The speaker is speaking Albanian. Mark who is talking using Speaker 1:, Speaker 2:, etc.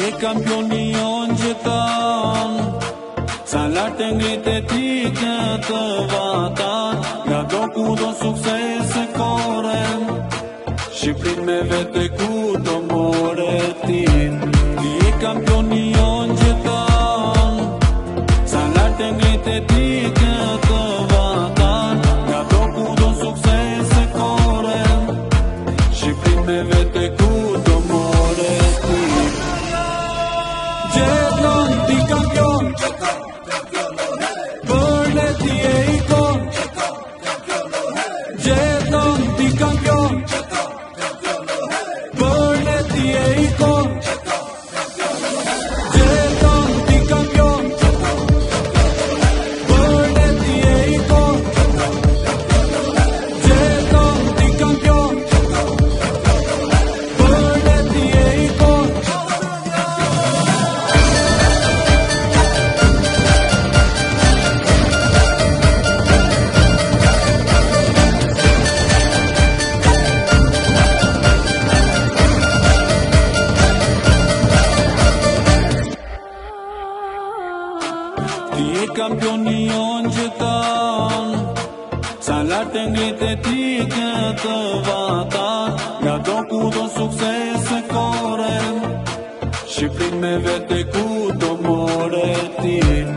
Speaker 1: Campioni on gjeton Sa lartë e ngrit e ti këtë vatan Nga do ku do sukses e koren Shqiprin me vete ku do more ti Ti e kampioni on gjeton Sa lartë e ngrit e ti këtë vatan Nga do ku do sukses e koren Shqiprin me vete ku do more ti Gjeton ti kampion Bërle ti e ikon Gjeton ti kampion Bërle ti e ikon Gjeton ti kampion Bërle ti e ikon Gjeton ti kampion Bërle ti e ikon Ti e kampioni on gjeton Sa lartë e ngrit e ti këtë vatan Nga do ku do sukses e koren Shqiprin me vete ku do more ti